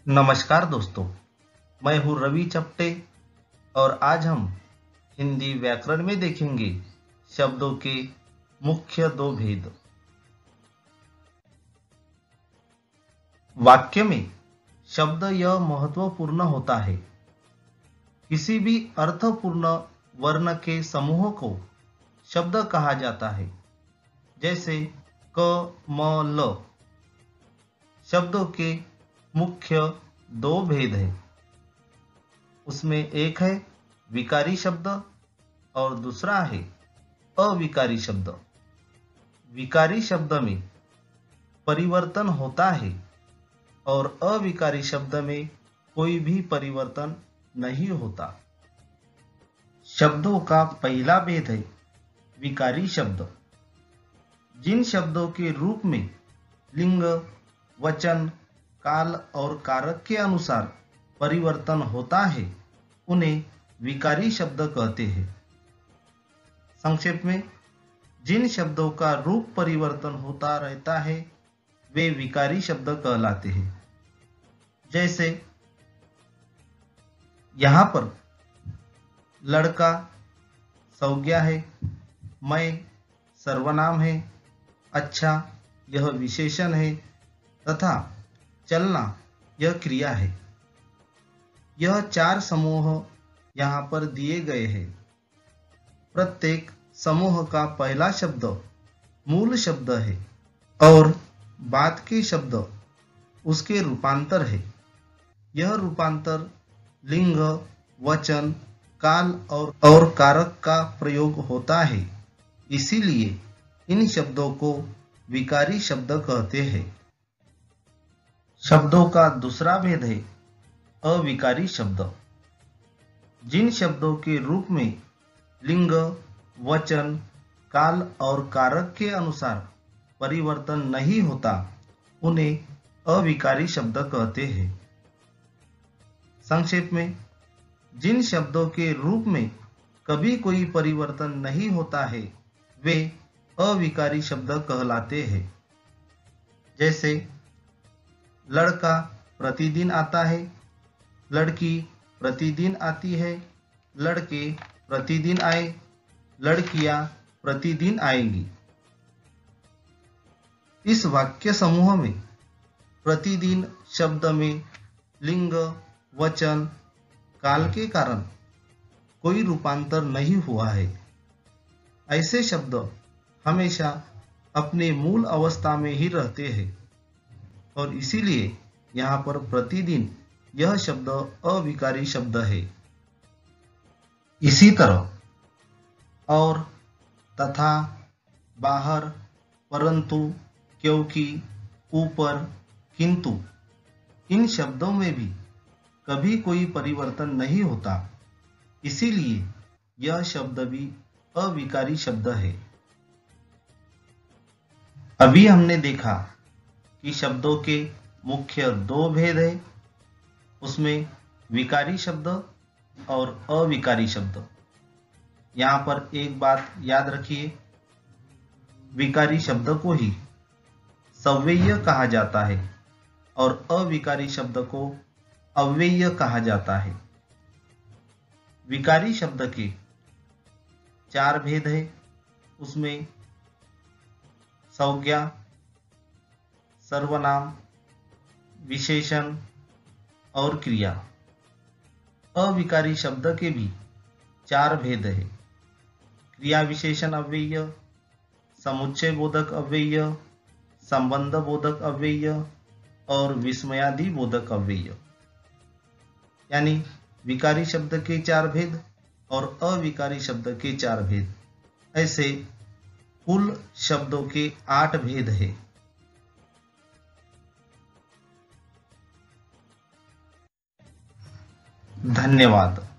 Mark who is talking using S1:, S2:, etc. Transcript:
S1: नमस्कार दोस्तों, मैं हूँ रवि चप्टे और आज हम हिंदी व्याकरण में देखेंगे शब्दों के मुख्य दो भेद। वाक्य में शब्द यह महत्वपूर्ण होता है। किसी भी अर्थपूर्ण वर्ण के समूह को शब्द कहा जाता है, जैसे क, म, ल। शब्दों के मुख्य दो भेद हैं। उसमें एक है विकारी शब्द और दूसरा है अविकारी शब्द। विकारी शब्द में परिवर्तन होता है और अविकारी शब्द में कोई भी परिवर्तन नहीं होता। शब्दों का पहला भेद है विकारी शब्द। जिन शब्दों के रूप में लिंग, वचन, काल और कारक के अनुसार परिवर्तन होता है, उन्हें विकारी शब्द कहते हैं। संक्षेप में, जिन शब्दों का रूप परिवर्तन होता रहता है वे विकारी शब्द कहलाते हैं। जैसे यहाँ पर लड़का संज्ञा है, मैं सर्वनाम है, अच्छा यह विशेषण है तथा चलना यह क्रिया है। यह चार समूह यहाँ पर दिए गए हैं। प्रत्येक समूह का पहला शब्द मूल शब्द है और बाद के शब्द उसके रूपांतर है। यह रूपांतर लिंग, वचन, काल और कारक का प्रयोग होता है। इसीलिए इन शब्दों को विकारी शब्द कहते हैं। शब्दों का दूसरा भेद है अविकारी शब्द। जिन शब्दों के रूप में लिंग, वचन, काल और कारक के अनुसार परिवर्तन नहीं होता, उन्हें अविकारी शब्द कहते हैं। संक्षेप में, जिन शब्दों के रूप में कभी कोई परिवर्तन नहीं होता है वे अविकारी शब्द कहलाते हैं। जैसे लड़का प्रतिदिन आता है, लड़की प्रतिदिन आती है, लड़के प्रतिदिन आए, लड़कियां प्रतिदिन आएंगी। इस वाक्य समूह में प्रतिदिन शब्द में लिंग, वचन, काल के कारण कोई रूपांतर नहीं हुआ है। ऐसे शब्द हमेशा अपने मूल अवस्था में ही रहते हैं और इसीलिए यहाँ पर प्रतिदिन यह शब्द अविकारी शब्द है। इसी तरह और, तथा, बाहर, परंतु, क्योंकि, ऊपर, किंतु, इन शब्दों में भी कभी कोई परिवर्तन नहीं होता। इसीलिए यह शब्द भी अविकारी शब्द है। अभी हमने देखा कि शब्दों के मुख्य दो भेद हैं। उसमें विकारी शब्द और अविकारी शब्द। यहाँ पर एक बात याद रखिए, विकारी शब्द को ही सव्यय कहा जाता है और अविकारी शब्द को अव्यय कहा जाता है। विकारी शब्द के चार भेद हैं। उसमें संज्ञा, सर्वनाम, विशेषण और क्रिया। अविकारी शब्द के भी चार भेद हैं। क्रिया विशेषण अव्यय, समुच्चय बोधक अव्यय, संबंध बोधक अव्यय और विस्मयादि बोधक अव्यय। यानी विकारी शब्द के चार भेद और अविकारी शब्द के चार भेद। ऐसे कुल शब्दों के 8 भेद हैं। धन्यवाद।